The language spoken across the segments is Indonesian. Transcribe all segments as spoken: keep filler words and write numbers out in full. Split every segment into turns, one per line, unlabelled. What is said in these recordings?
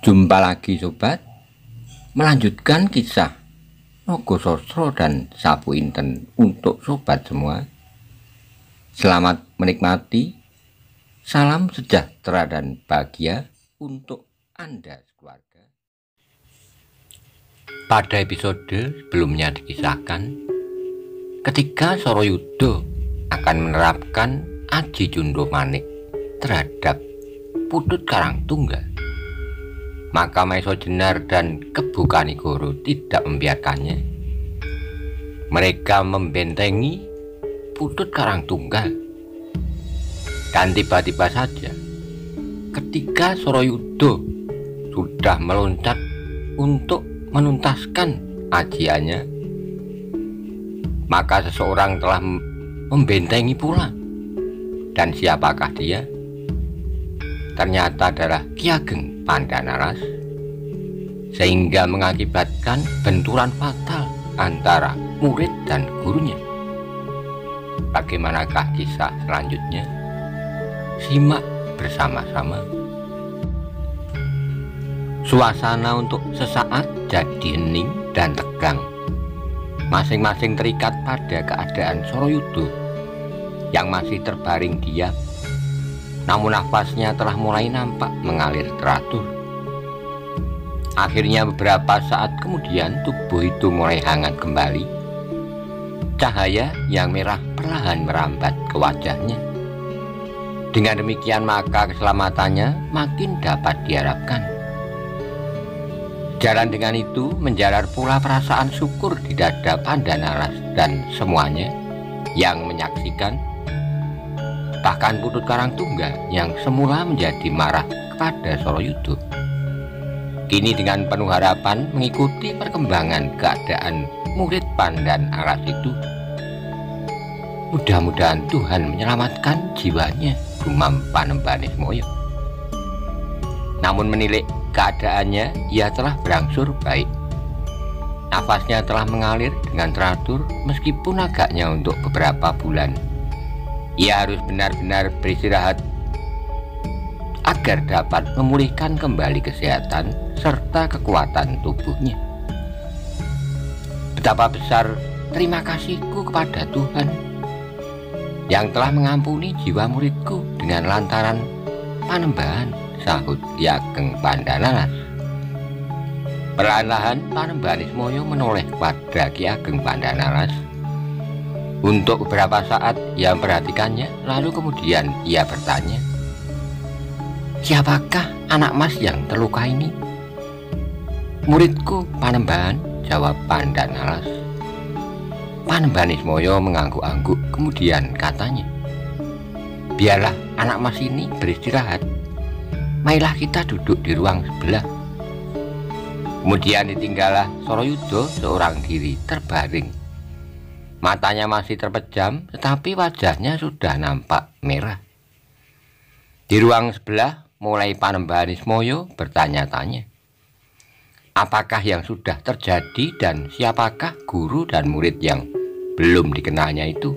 Jumpa lagi sobat, melanjutkan kisah Nogososro dan Sapu Inten untuk sobat semua. Selamat menikmati, salam sejahtera dan bahagia untuk Anda keluarga. Pada episode sebelumnya dikisahkan ketika Soroyudo akan menerapkan Aji Jundo Manik terhadap Putut Karangtunggal, maka Maiso Jenar dan Kebu Kanigoro tidak membiarkannya. Mereka membentengi Putut Karangtunggal, dan tiba-tiba saja ketika Soroyudo sudah meloncat untuk menuntaskan ajiannya, maka seseorang telah membentengi pula. Dan siapakah dia? Ternyata adalah Ki Ageng Pandanaras, sehingga mengakibatkan benturan fatal antara murid dan gurunya. Bagaimanakah kisah selanjutnya? Simak bersama-sama. Suasana untuk sesaat jadi hening dan tegang. Masing-masing terikat pada keadaan Soroyudo yang masih terbaring diam, namun nafasnya telah mulai nampak mengalir teratur. Akhirnya beberapa saat kemudian tubuh itu mulai hangat kembali. Cahaya yang merah perlahan merambat ke wajahnya. Dengan demikian maka keselamatannya makin dapat diharapkan. Jalan dengan itu menjalar pula perasaan syukur di dada Pandanaras dan semuanya yang menyaksikan. Bahkan Putut Karangtunggal yang semula menjadi marah kepada Soroyudo, kini dengan penuh harapan mengikuti perkembangan keadaan murid Pandanaras itu. Mudah-mudahan Tuhan menyelamatkan jiwanya, gumam Panembahan Ismoyo. Namun menilik keadaannya, ia telah berangsur baik. Nafasnya telah mengalir dengan teratur meskipun agaknya untuk beberapa bulan. Ia harus benar-benar beristirahat agar dapat memulihkan kembali kesehatan serta kekuatan tubuhnya. Betapa besar terima kasihku kepada Tuhan yang telah mengampuni jiwa muridku dengan lantaran Panembahan, sahut Ki Ageng Pandanaras. Perlahan-lahan Panembahan Ismoyo menoleh pada Ki Ageng Pandanaras. Untuk beberapa saat ia memperhatikannya, lalu kemudian ia bertanya, "Siapakah anak mas yang terluka ini?" "Muridku, Panembahan," jawab Pandanaras. Panembahan Ismoyo mengangguk-angguk, kemudian katanya, "Biarlah anak mas ini beristirahat. Marilah kita duduk di ruang sebelah." Kemudian ditinggallah Soroyudo seorang diri terbaring. Matanya masih terpejam, tetapi wajahnya sudah nampak merah. Di ruang sebelah mulai Panembahan Ismoyo bertanya-tanya, apakah yang sudah terjadi dan siapakah guru dan murid yang belum dikenalnya itu.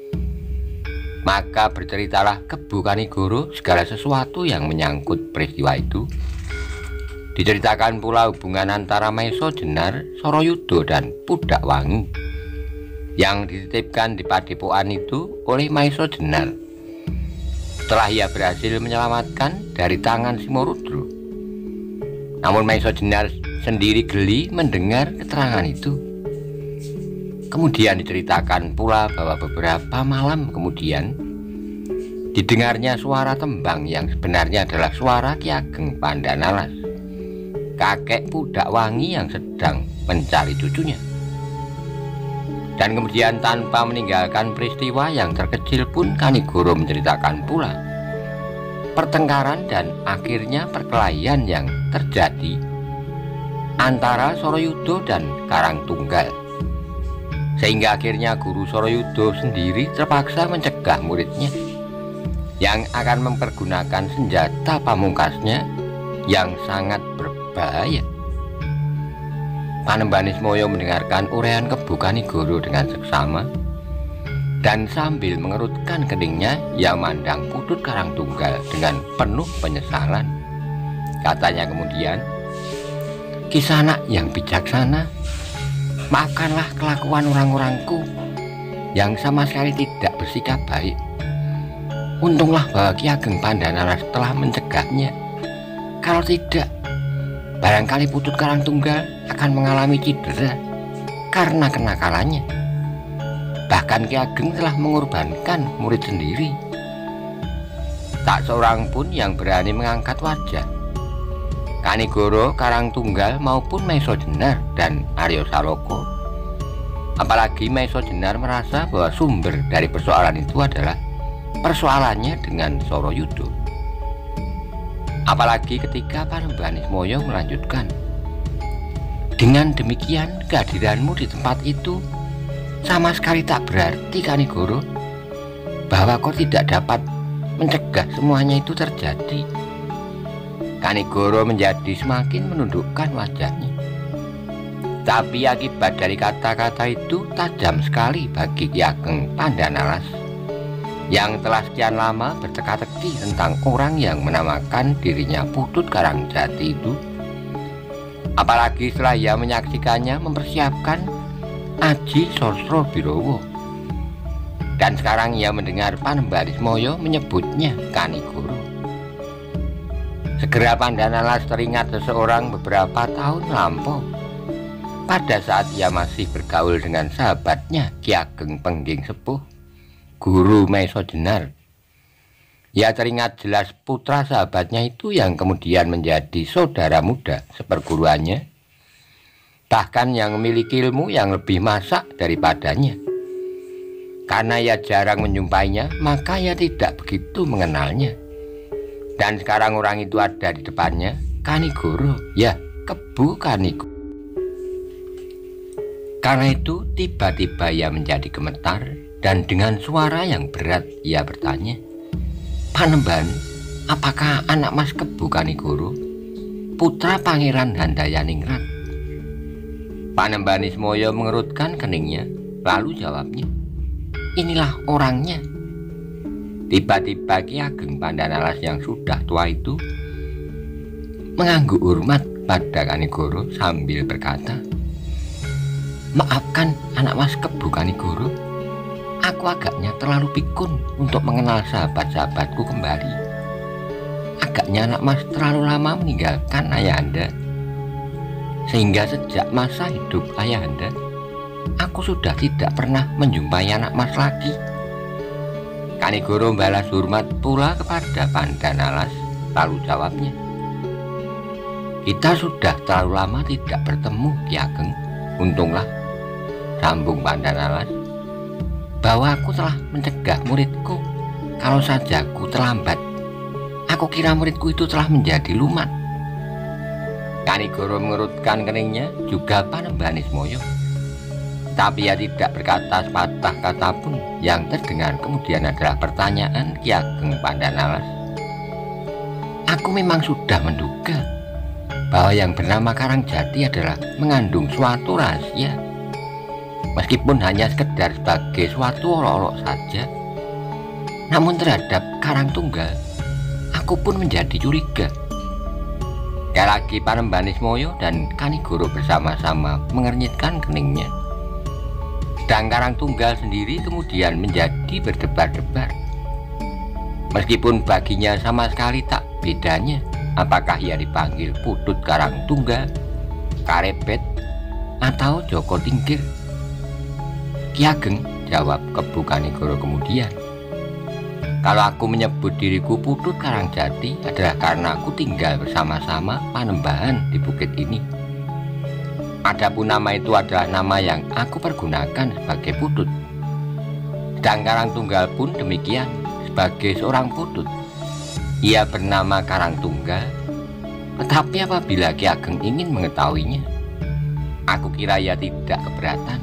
Maka berceritalah Kebu Kanigoro segala sesuatu yang menyangkut peristiwa itu. Diceritakan pula hubungan antara Maiso Jenar, Soroyudo dan Pudak Wangi yang dititipkan di padepokan itu oleh Maiso Jenar setelah ia berhasil menyelamatkan dari tangan Simorudro. Namun Maiso Jenar sendiri geli mendengar keterangan itu. Kemudian diceritakan pula bahwa beberapa malam kemudian didengarnya suara tembang yang sebenarnya adalah suara Ki Ageng Pandanaras, kakek Pudak Wangi yang sedang mencari cucunya. Dan kemudian tanpa meninggalkan peristiwa yang terkecil pun Kanigoro menceritakan pula pertengkaran dan akhirnya perkelahian yang terjadi antara Soroyudo dan Karangtunggal, sehingga akhirnya guru Soroyudo sendiri terpaksa mencegah muridnya yang akan mempergunakan senjata pamungkasnya yang sangat berbahaya. Panembahan Ismoyo mendengarkan uraian Kebu Kanigoro dengan seksama, dan sambil mengerutkan keningnya ia memandang Putut Karangtunggal dengan penuh penyesalan. Katanya kemudian, Kisanak yang bijaksana, maafkanlah kelakuan orang-orangku yang sama sekali tidak bersikap baik. Untunglah bahwa Ki Ageng Pandanalas telah mencegahnya. Kalau tidak, barangkali Putut Karangtunggal akan mengalami cedera karena kenakalannya. Bahkan Ki Ageng telah mengorbankan murid sendiri. Tak seorang pun yang berani mengangkat wajah. Kanigoro, Karangtunggal maupun Maesa Jenar dan Arya Saloka. Apalagi Maesa Jenar merasa bahwa sumber dari persoalan itu adalah persoalannya dengan Sorayuda. Apalagi ketika Panembahan Ismaya melanjutkan, dengan demikian kehadiranmu di tempat itu sama sekali tak berarti, Kanigoro, bahwa kau tidak dapat mencegah semuanya itu terjadi. Kanigoro menjadi semakin menundukkan wajahnya. Tapi akibat dari kata-kata itu tajam sekali bagi Ki Ageng Pandanalas yang telah sekian lama berteka-teki tentang orang yang menamakan dirinya Putut Karangjati itu. Apalagi setelah ia menyaksikannya mempersiapkan Aji Sosrobirowo. Dan sekarang ia mendengar Panembahan Ismaya menyebutnya Kanigoro. Segera Pandanalas teringat seseorang beberapa tahun lampau, pada saat ia masih bergaul dengan sahabatnya Ki Ageng Pengging Sepuh, Guru Maesa Jenar. Ia teringat jelas putra sahabatnya itu yang kemudian menjadi saudara muda seperguruannya, bahkan yang memiliki ilmu yang lebih masak daripadanya. Karena ia jarang menjumpainya, maka ia tidak begitu mengenalnya. Dan sekarang orang itu ada di depannya, Kanigoro, ya, Kebu Kanigoro. Karena itu tiba-tiba ia menjadi gemetar dan dengan suara yang berat ia bertanya, Panembahan, apakah anak Mas Kebu Kanigoro, putra Pangeran Handayaningrat? Panembahan Ismaya mengerutkan keningnya, lalu jawabnya, inilah orangnya. Tiba-tiba Ki Ageng Pandanalas yang sudah tua itu mengangguk hormat pada Kanigoro sambil berkata, maafkan anak Mas Kebu Kanigoro, aku agaknya terlalu pikun untuk mengenal sahabat-sahabatku kembali. Agaknya anak Mas terlalu lama meninggalkan ayahanda, sehingga sejak masa hidup ayahanda, aku sudah tidak pernah menjumpai anak Mas lagi. Kanigoro balas hormat pula kepada Pandanalas, lalu jawabnya, kita sudah terlalu lama tidak bertemu, Ki Ageng. Untunglah, sambung Pandanalas, bahwa aku telah mencegah muridku. Kalau saja aku terlambat, aku kira muridku itu telah menjadi lumat. Kanigoro mengerutkan keningnya, juga Panembahan Ismaya. Tapi ia tidak berkata sepatah kata pun. Yang terdengar kemudian adalah pertanyaan Ki Ageng Pandanalas. Aku memang sudah menduga bahwa yang bernama Karangjati adalah mengandung suatu rahasia, meskipun hanya sekedar sebagai suatu olok-olok saja. Namun terhadap Karangtunggal, aku pun menjadi curiga. Sekali lagi Panembahan Ismaya dan Kanigoro bersama-sama mengernyitkan keningnya. Dan Karangtunggal sendiri kemudian menjadi berdebar-debar. Meskipun baginya sama sekali tak bedanya apakah ia dipanggil Putut Karangtunggal, Karepet, atau Joko Tingkir. Ki Ageng, jawab Kebu Kanigoro kemudian, kalau aku menyebut diriku Putut Karangjati adalah karena aku tinggal bersama-sama Panembahan di bukit ini. Adapun nama itu adalah nama yang aku pergunakan sebagai Putut. Dan Karangtunggal pun demikian, sebagai seorang Putut. Ia bernama Karangtunggal, tetapi apabila Ki Ageng ingin mengetahuinya, aku kira ia tidak keberatan.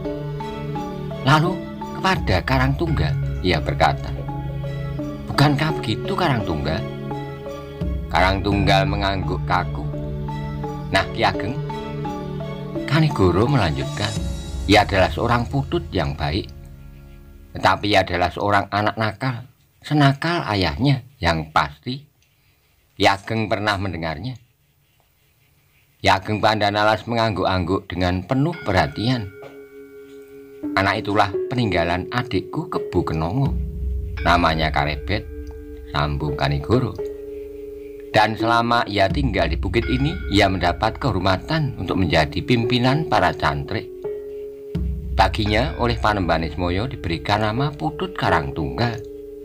Lalu kepada Karangtunggal ia berkata, bukankah begitu Karangtunggal? Karangtunggal mengangguk kaku. Nah Ki Ageng, Kanigoro melanjutkan, ia adalah seorang Putut yang baik, tetapi ia adalah seorang anak nakal, senakal ayahnya yang pasti Ki Ageng pernah mendengarnya. Ki Ageng Pandanalas mengangguk-angguk dengan penuh perhatian. Anak itulah peninggalan adikku Kebu Kenongo, namanya Karebet, sambung Kanigoro. Dan selama ia tinggal di bukit ini, ia mendapat kehormatan untuk menjadi pimpinan para cantrik. Baginya oleh Panembahan Ismaya diberikan nama Putut Karangtunggal.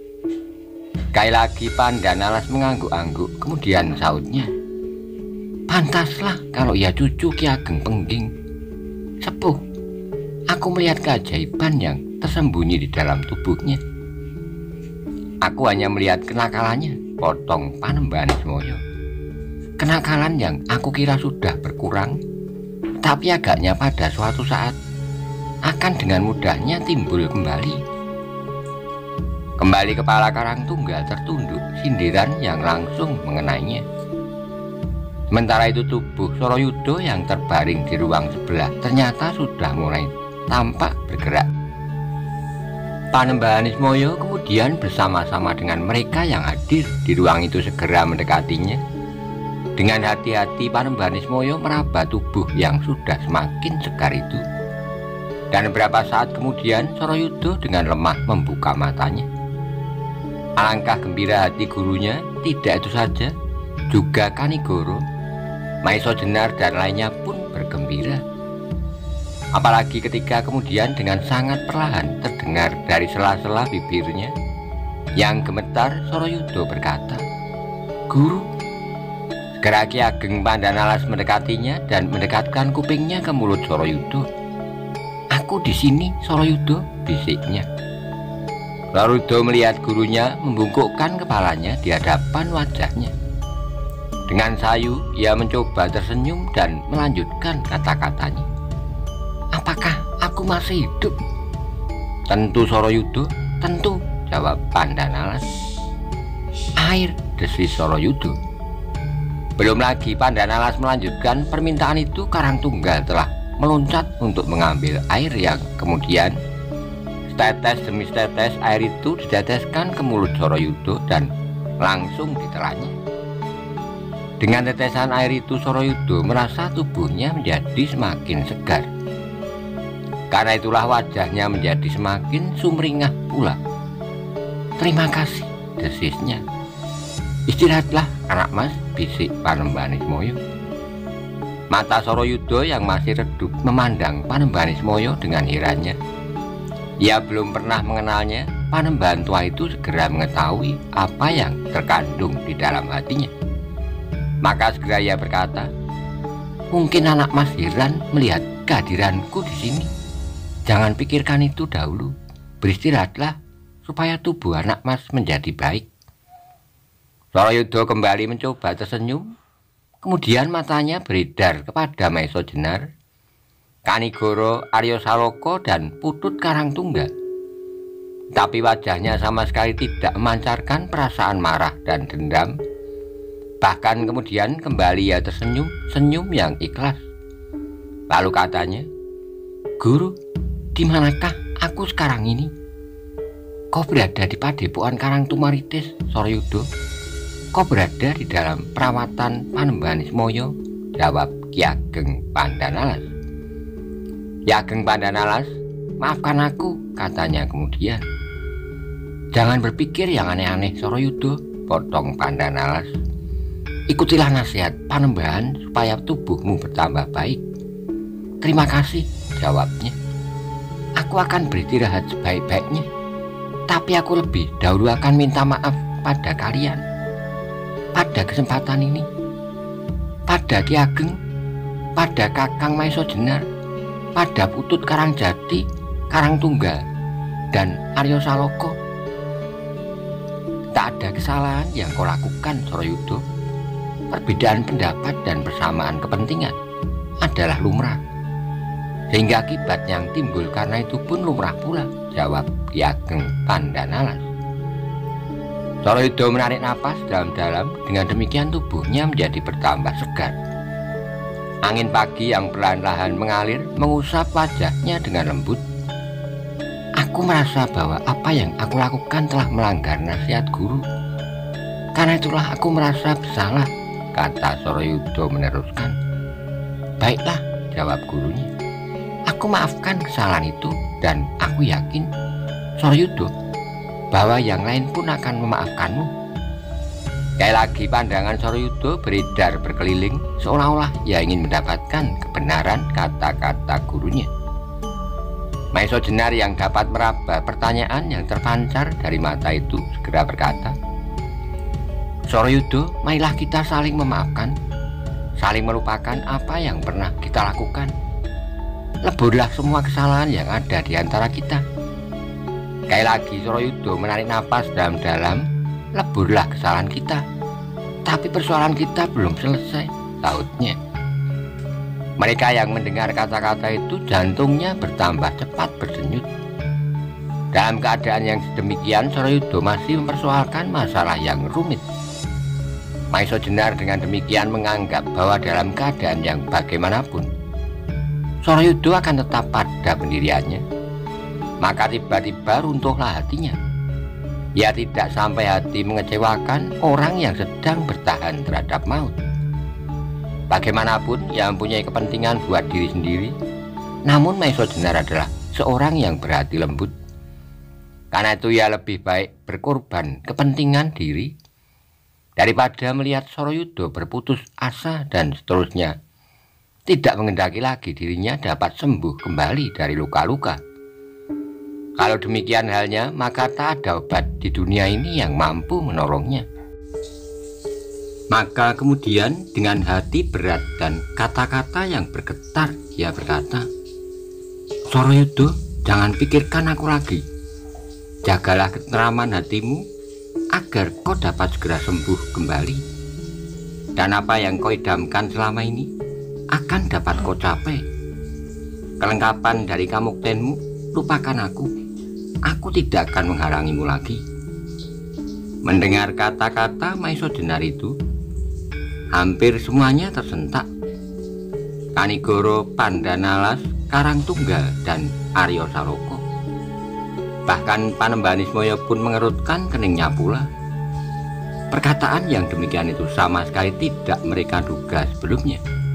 Sekali lagi Pandanalas mengangguk-angguk, kemudian sautnya, pantaslah kalau ia cucu Ki Ageng Pengging. Sepuh, aku melihat keajaiban yang tersembunyi di dalam tubuhnya. Aku hanya melihat kenakalannya, potong Panembahan Ismaya. Kenakalan yang aku kira sudah berkurang, tapi agaknya pada suatu saat akan dengan mudahnya timbul kembali. Kembali kepala Karangtunggal tertunduk, sindiran yang langsung mengenainya. Sementara itu tubuh Sorayuda yang terbaring di ruang sebelah ternyata sudah mulai tampak bergerak. Panembahan Ismaya kemudian bersama-sama dengan mereka yang hadir di ruang itu segera mendekatinya. Dengan hati-hati Panembahan Ismaya meraba tubuh yang sudah semakin segar itu. Dan beberapa saat kemudian Sorayuda dengan lemah membuka matanya. Alangkah gembira hati gurunya, tidak itu saja, juga Kanigoro, Maiso Jenar dan lainnya pun bergembira. Apalagi ketika kemudian dengan sangat perlahan terdengar dari sela-sela bibirnya yang gemetar, Sorayuda berkata, "Guru." Segera Ki Ageng Pandanalas mendekatinya dan mendekatkan kupingnya ke mulut Sorayuda. "Aku di sini, Sorayuda," bisiknya. Sorayuda melihat gurunya membungkukkan kepalanya di hadapan wajahnya. Dengan sayu ia mencoba tersenyum dan melanjutkan kata-katanya. "Apakah aku masih hidup?" "Tentu Sorayuda, tentu," jawab Pandanalas. "Air," desis Sorayuda. Belum lagi Pandanalas melanjutkan permintaan itu, Karangtunggal telah meloncat untuk mengambil air yang kemudian tetes demi tetes air itu diteteskan ke mulut Sorayuda dan langsung ditelannya. Dengan tetesan air itu Sorayuda merasa tubuhnya menjadi semakin segar. Karena itulah wajahnya menjadi semakin sumringah pula. "Terima kasih," desisnya. "Istirahatlah anak mas," bisik Panembahan Ismaya. Mata Sorayuda yang masih redup memandang Panembahan Ismaya dengan herannya. Ia belum pernah mengenalnya. Panembahan tua itu segera mengetahui apa yang terkandung di dalam hatinya. Maka segera ia berkata, "Mungkin anak mas heran melihat kehadiranku di sini. Jangan pikirkan itu dahulu. Beristirahatlah supaya tubuh anak mas menjadi baik." Sorayuda kembali mencoba tersenyum. Kemudian matanya beredar kepada Maiso Jenar, Kanigoro, Arya Saloka, dan Putut Karangtunggal. Tapi wajahnya sama sekali tidak memancarkan perasaan marah dan dendam. Bahkan kemudian kembali ia tersenyum, senyum yang ikhlas. Lalu katanya, "Guru, di manakah aku sekarang ini?" "Kau berada di Padepokan Karangtumaritis, Sorayuda. Kau berada di dalam perawatan Panembahan Ismaya," jawab Ki Ageng Pandanalas. "Ki Ageng Pandanalas, maafkan aku," katanya kemudian. "Jangan berpikir yang aneh-aneh, Sorayuda," potong Pandanalas. "Ikutilah nasihat Panembahan supaya tubuhmu bertambah baik." "Terima kasih," jawabnya. "Aku akan beristirahat sebaik-baiknya. Tapi aku lebih dahulu akan minta maaf pada kalian. Pada kesempatan ini, pada Ki Ageng, pada Kakang Maiso Jenar, pada Putut Karangjati, Karangtunggal, dan Arya Saloka. Tak ada kesalahan yang kau lakukan, Sorayuda. Perbedaan pendapat dan persamaan kepentingan adalah lumrah, sehingga akibat yang timbul karena itu pun lumrah pula," jawab Ki Ageng Pandanalas. Sorayuda menarik napas dalam-dalam. Dengan demikian tubuhnya menjadi bertambah segar. Angin pagi yang perlahan-lahan mengalir mengusap wajahnya dengan lembut. "Aku merasa bahwa apa yang aku lakukan telah melanggar nasihat guru. Karena itulah aku merasa bersalah," kata Sorayuda meneruskan. Baiklah, jawab gurunya. Aku maafkan kesalahan itu dan aku yakin, Soryudo, bahwa yang lain pun akan memaafkanmu. Sekali lagi pandangan Soryudo beredar berkeliling seolah-olah ia ingin mendapatkan kebenaran kata-kata gurunya. Maeso Jenar yang dapat meraba pertanyaan yang terpancar dari mata itu segera berkata, Soryudo, marilah kita saling memaafkan, saling melupakan apa yang pernah kita lakukan. Leburlah semua kesalahan yang ada di antara kita. Sekali lagi Soryudo menarik napas dalam-dalam. Leburlah kesalahan kita. Tapi persoalan kita belum selesai, tautnya. Mereka yang mendengar kata-kata itu jantungnya bertambah cepat berdenyut. Dalam keadaan yang sedemikian, Soryudo masih mempersoalkan masalah yang rumit. Maeso Jenar dengan demikian menganggap bahwa dalam keadaan yang bagaimanapun, Soryudo akan tetap pada pendiriannya. Maka tiba-tiba runtuhlah hatinya. Ia tidak sampai hati mengecewakan orang yang sedang bertahan terhadap maut. Bagaimanapun ia mempunyai kepentingan buat diri sendiri. Namun Maeso Jenar adalah seorang yang berhati lembut. Karena itu ia lebih baik berkorban kepentingan diri daripada melihat Soryudo berputus asa dan seterusnya tidak mengendaki lagi dirinya dapat sembuh kembali dari luka-luka. Kalau demikian halnya, maka tak ada obat di dunia ini yang mampu menolongnya. Maka kemudian dengan hati berat dan kata-kata yang bergetar, ia berkata, Soryudo, jangan pikirkan aku lagi. Jagalah ketenteraman hatimu agar kau dapat segera sembuh kembali. Dan apa yang kau idamkan selama ini akan dapat kau capai. Kelengkapan dari kamuktenmu, lupakan aku. Aku tidak akan menghalangimu lagi. Mendengar kata-kata Maeso Jenar itu, hampir semuanya tersentak. Kanigoro Pandanalas, Karangtunggal, dan Aryo Saloko. Bahkan Panembanismaya pun mengerutkan keningnya pula. Perkataan yang demikian itu sama sekali tidak mereka duga sebelumnya.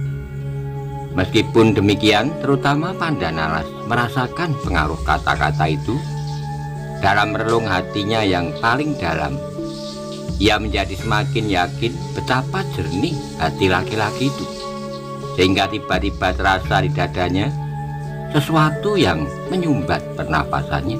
Meskipun demikian, terutama Pandanalas merasakan pengaruh kata-kata itu dalam relung hatinya yang paling dalam. Ia menjadi semakin yakin betapa jernih hati laki-laki itu, sehingga tiba-tiba terasa di dadanya sesuatu yang menyumbat pernapasannya.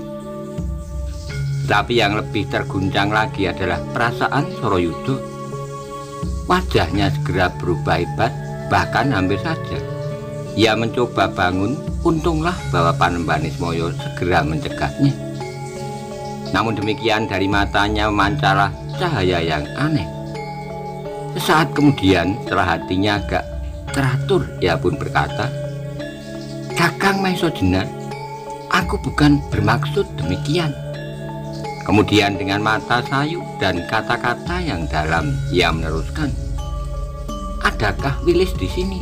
Tapi yang lebih terguncang lagi adalah perasaan Soryudo. Wajahnya segera berubah hebat, bahkan hampir saja ia mencoba bangun. Untunglah bahwa Panembanismaya segera mencegahnya. Namun demikian dari matanya memancarlah cahaya yang aneh. Sesaat kemudian setelah hatinya agak teratur, ia pun berkata, Kakang Maeso Jenar, aku bukan bermaksud demikian. Kemudian dengan mata sayu dan kata-kata yang dalam ia meneruskan, adakah Wilis di sini?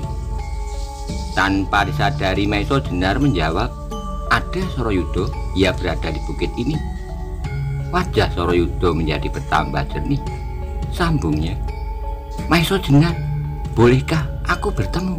Tanpa disadari Maeso Jenar menjawab, ada Soryudo, ia berada di bukit ini. Wajah Soryudo menjadi bertambah jernih. Sambungnya, Maeso Jenar, bolehkah aku bertemu?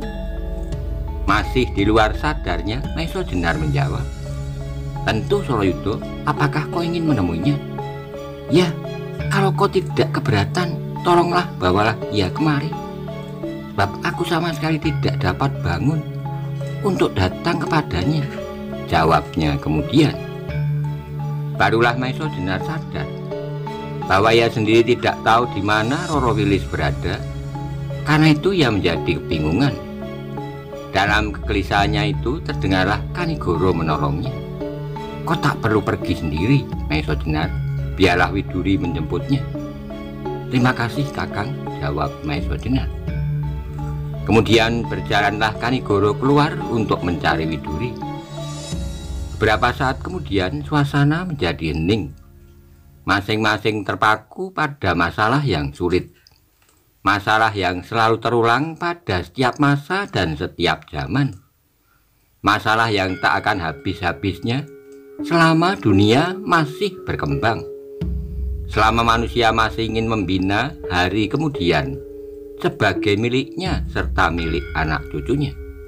Masih di luar sadarnya, Maeso Jenar menjawab, tentu Soryudo, apakah kau ingin menemuinya? Ya, kalau kau tidak keberatan, tolonglah bawalah ia kemari. Sebab aku sama sekali tidak dapat bangun untuk datang kepadanya, jawabnya kemudian. Barulah Maeso Jenar sadar bahwa ia sendiri tidak tahu di mana Roro Wilis berada. Karena itu ia menjadi kebingungan. Dalam kegelisahannya itu terdengarlah Kanigoro menolongnya. Kau tak perlu pergi sendiri, Maeso Jenar. Biarlah Widuri menjemputnya. Terima kasih Kakang, jawab Maeso Jenar. Kemudian berjalanlah Kanigoro keluar untuk mencari Widuri. Beberapa saat kemudian suasana menjadi hening. Masing-masing terpaku pada masalah yang sulit. Masalah yang selalu terulang pada setiap masa dan setiap zaman. Masalah yang tak akan habis-habisnya selama dunia masih berkembang. Selama manusia masih ingin membina hari kemudian sebagai miliknya serta milik anak cucunya.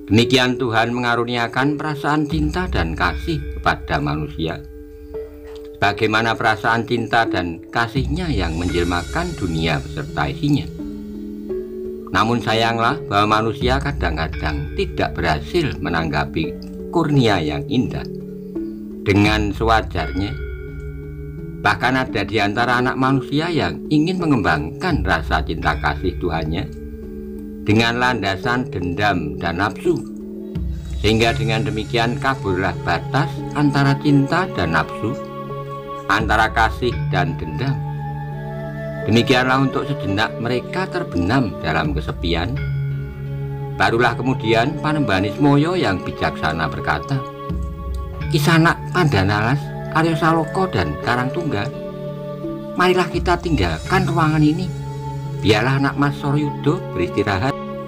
Demikian Tuhan mengaruniakan perasaan cinta dan kasih kepada manusia. Bagaimana perasaan cinta dan kasihnya yang menjelmakan dunia beserta isinya. Namun sayanglah bahwa manusia kadang-kadang tidak berhasil menanggapi kurnia yang indah dengan sewajarnya. Bahkan ada di antara anak manusia yang ingin mengembangkan rasa cinta kasih Tuhannya dengan landasan dendam dan nafsu, sehingga dengan demikian kaburlah batas antara cinta dan nafsu, antara kasih dan dendam. Demikianlah untuk sejenak mereka terbenam dalam kesepian. Barulah kemudian Panembahan Ismoyo yang bijaksana berkata, "Kisanak Pandanalas, Aryo Saloka dan Karangtunggal, marilah kita tinggalkan ruangan ini. Biarlah anak Mas Soroyudo beristirahat."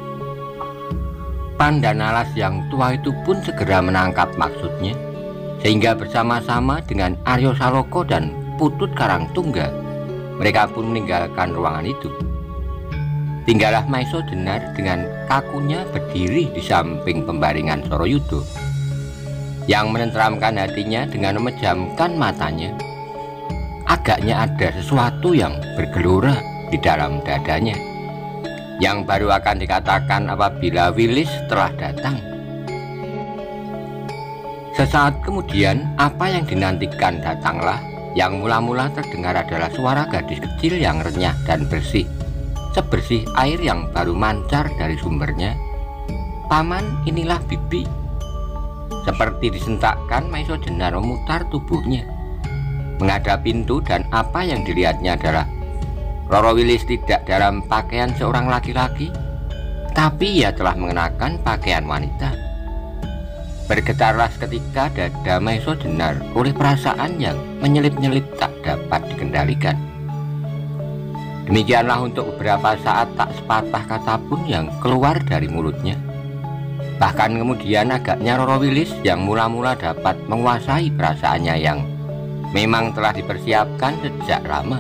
Pandanalas yang tua itu pun segera menangkap maksudnya, sehingga bersama-sama dengan Aryo Saloka dan Putut Karangtunggal, mereka pun meninggalkan ruangan itu. Tinggallah Maiso Jenar dengan kakunya berdiri di samping pembaringan Soroyudo, yang menenteramkan hatinya dengan memejamkan matanya. Agaknya ada sesuatu yang bergelora di dalam dadanya, yang baru akan dikatakan apabila Wilis telah datang. Sesaat kemudian, apa yang dinantikan datanglah. Yang mula-mula terdengar adalah suara gadis kecil yang renyah dan bersih, sebersih air yang baru mancar dari sumbernya. "Paman, inilah Bibi." Seperti disentakkan, Maiso Jenar memutar tubuhnya menghadap pintu, dan apa yang dilihatnya adalah Roro Wilis tidak dalam pakaian seorang laki-laki, tapi ia telah mengenakan pakaian wanita. Bergetarlah seketika dada Maiso Jenar oleh perasaan yang menyelip-nyelip tak dapat dikendalikan. Demikianlah untuk beberapa saat tak sepatah kata pun yang keluar dari mulutnya. Bahkan kemudian agaknya Roro Wilis yang mula-mula dapat menguasai perasaannya yang memang telah dipersiapkan sejak lama.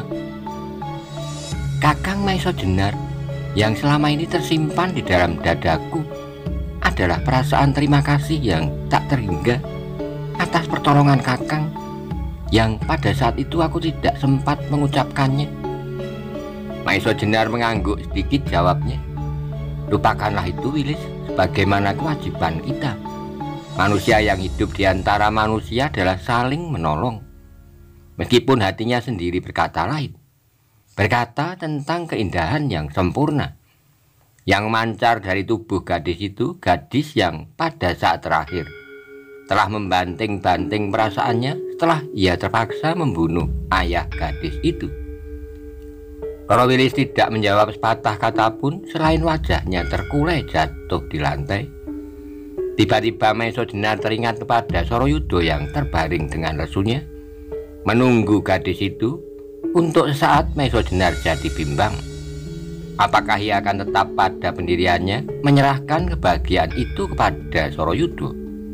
"Kakang Maiso Jenar, yang selama ini tersimpan di dalam dadaku adalah perasaan terima kasih yang tak terhingga atas pertolongan Kakang, yang pada saat itu aku tidak sempat mengucapkannya." Maiso Jenar mengangguk sedikit, jawabnya, "Lupakanlah itu, Wilis. Sebagaimana kewajiban kita, manusia yang hidup di antara manusia adalah saling menolong." Meskipun hatinya sendiri berkata lain, berkata tentang keindahan yang sempurna yang mancar dari tubuh gadis itu, gadis yang pada saat terakhir telah membanting-banting perasaannya setelah ia terpaksa membunuh ayah gadis itu. Roro Wilis tidak menjawab sepatah kata pun selain wajahnya terkulai jatuh di lantai. Tiba-tiba Maiso Jenar teringat kepada Soroyudo yang terbaring dengan lesunya menunggu gadis itu. Untuk sesaat Maiso Jenar jadi bimbang. Apakah ia akan tetap pada pendiriannya, menyerahkan kebahagiaan itu kepada Soroyudo?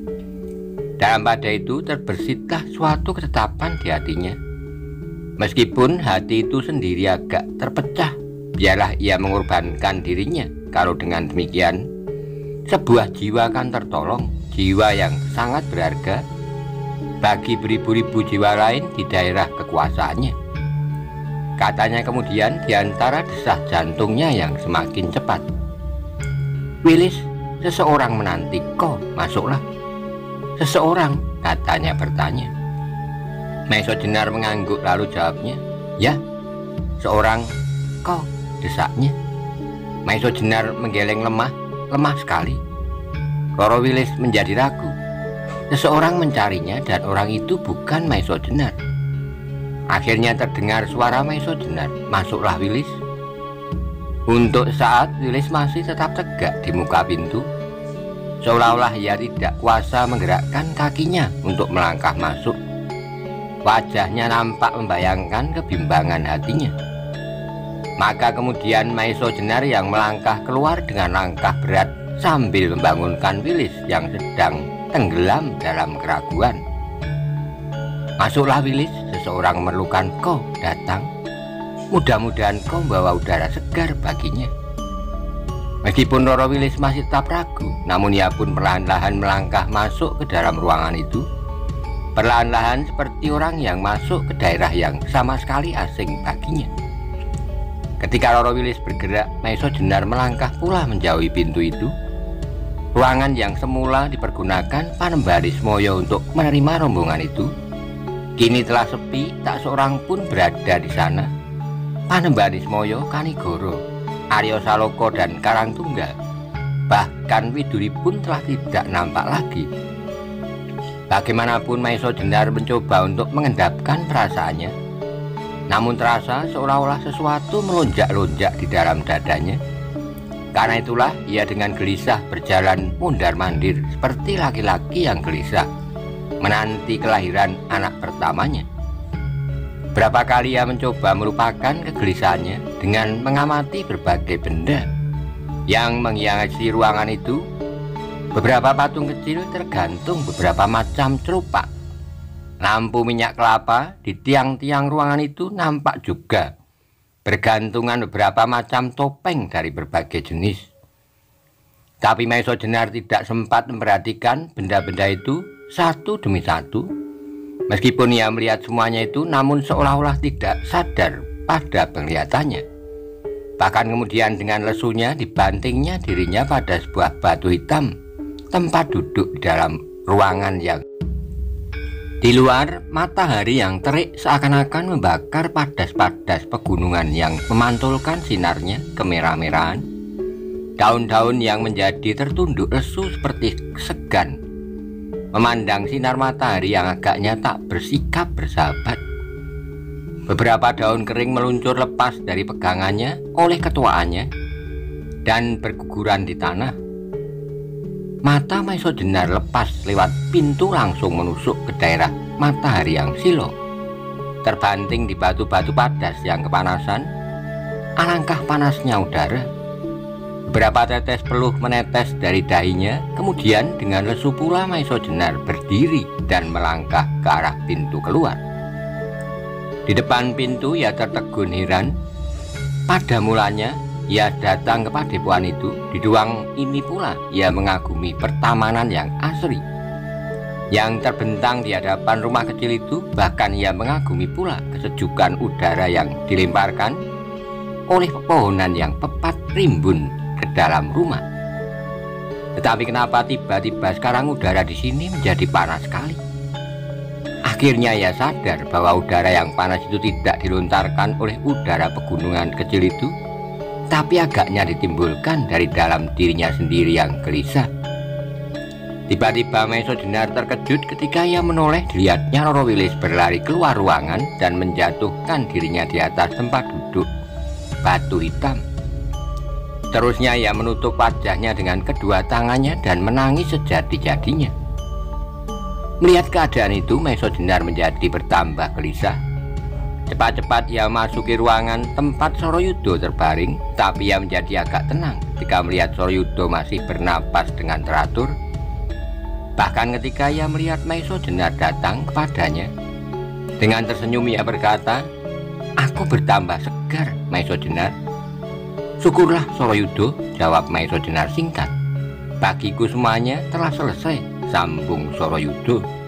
Dalam pada itu terbersihlah suatu ketetapan di hatinya. Meskipun hati itu sendiri agak terpecah, biarlah ia mengorbankan dirinya. Kalau dengan demikian, sebuah jiwa akan tertolong, jiwa yang sangat berharga bagi beribu-ribu jiwa lain di daerah kekuasaannya. Katanya kemudian di antara desah jantungnya yang semakin cepat, "Wilis, seseorang menanti kau, masuklah." "Seseorang?" katanya bertanya. Maiso Jenar mengangguk lalu jawabnya, "Ya, seorang kau," desaknya. Maiso Jenar menggeleng lemah, lemah sekali. Roro Wilis menjadi ragu. Seseorang mencarinya dan orang itu bukan Maiso Jenar. Akhirnya terdengar suara Maiso Jenar, "Masuklah, Wilis." Untuk saat Wilis masih tetap tegak di muka pintu, seolah-olah ia tidak kuasa menggerakkan kakinya untuk melangkah masuk. Wajahnya nampak membayangkan kebimbangan hatinya. Maka kemudian Maiso Jenar yang melangkah keluar dengan langkah berat sambil membangunkan Wilis yang sedang tenggelam dalam keraguan. "Masuklah, Wilis, seseorang memerlukan kau datang. Mudah-mudahan kau membawa udara segar baginya." Meskipun Roro Wilis masih tetap ragu, namun ia pun perlahan-lahan melangkah masuk ke dalam ruangan itu. Perlahan-lahan seperti orang yang masuk ke daerah yang sama sekali asing baginya. Ketika Roro Wilis bergerak, Maiso Jenar melangkah pula menjauhi pintu itu. Ruangan yang semula dipergunakan Panembahan Ismaya untuk menerima rombongan itu kini telah sepi, tak seorang pun berada di sana. Panembahan Ismaya, Kanigoro, Arya Saloka dan Karangtunggal, bahkan Widuri pun telah tidak nampak lagi. Bagaimanapun Maiso Jenar mencoba untuk mengendapkan perasaannya, namun terasa seolah-olah sesuatu melonjak-lonjak di dalam dadanya. Karena itulah ia dengan gelisah berjalan mundar-mandir seperti laki-laki yang gelisah menanti kelahiran anak pertamanya. Berapa kali ia mencoba melupakan kegelisahannya dengan mengamati berbagai benda yang menghiasi ruangan itu. Beberapa patung kecil tergantung beberapa macam cerupak. Lampu minyak kelapa di tiang-tiang ruangan itu nampak juga. Bergantungan beberapa macam topeng dari berbagai jenis. Tapi Maiso Jenar tidak sempat memperhatikan benda-benda itu satu demi satu. Meskipun ia melihat semuanya itu, namun seolah-olah tidak sadar pada penglihatannya. Bahkan kemudian dengan lesunya dibantingnya dirinya pada sebuah batu hitam, tempat duduk di dalam ruangan yang di luar matahari yang terik seakan-akan membakar padas-padas pegunungan yang memantulkan sinarnya kemerah-merahan. Daun-daun yang menjadi tertunduk lesu seperti segan memandang sinar matahari yang agaknya tak bersikap bersahabat. Beberapa daun kering meluncur lepas dari pegangannya oleh ketuaannya dan berguguran di tanah. Mata Maiso Jenar lepas lewat pintu langsung menusuk ke daerah matahari yang silo, terbanting di batu-batu padas yang kepanasan. Alangkah panasnya udara. Beberapa tetes peluh menetes dari dahinya. Kemudian dengan lesu pula Maiso Jenar berdiri dan melangkah ke arah pintu keluar. Di depan pintu ia tertegun heran. Pada mulanya ia datang ke padepokan itu, di ruang ini pula ia mengagumi pertamanan yang asri yang terbentang di hadapan rumah kecil itu. Bahkan ia mengagumi pula kesejukan udara yang dilemparkan oleh pepohonan yang pepat rimbun ke dalam rumah. Tetapi kenapa tiba-tiba sekarang udara di sini menjadi panas sekali? Akhirnya ia sadar bahwa udara yang panas itu tidak dilontarkan oleh udara pegunungan kecil itu, tapi agaknya ditimbulkan dari dalam dirinya sendiri yang gelisah. Tiba-tiba Maiso Jenar terkejut ketika ia menoleh dilihatnya Roro Wilis berlari keluar ruangan dan menjatuhkan dirinya di atas tempat duduk batu hitam. Terusnya ia menutup wajahnya dengan kedua tangannya dan menangis sejadi-jadinya. Melihat keadaan itu, Maiso Jenar menjadi bertambah gelisah. Cepat-cepat ia masuki ruangan tempat Soroyudo terbaring, tapi ia menjadi agak tenang ketika melihat Soroyudo masih bernapas dengan teratur. Bahkan ketika ia melihat Maiso Jenar datang kepadanya, dengan tersenyum ia berkata, "Aku bertambah segar, Maiso Jenar." "Syukurlah Soroyudo," jawab Maiso Jenar singkat. "Bagiku semuanya telah selesai," sambung Soroyudo.